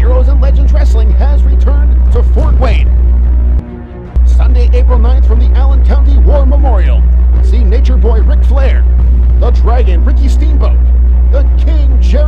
Heroes and Legends Wrestling has returned to Fort Wayne. Sunday, April 9th from the Allen County War Memorial. See Nature Boy Ric Flair, the Dragon Ricky Steamboat, the King Jerry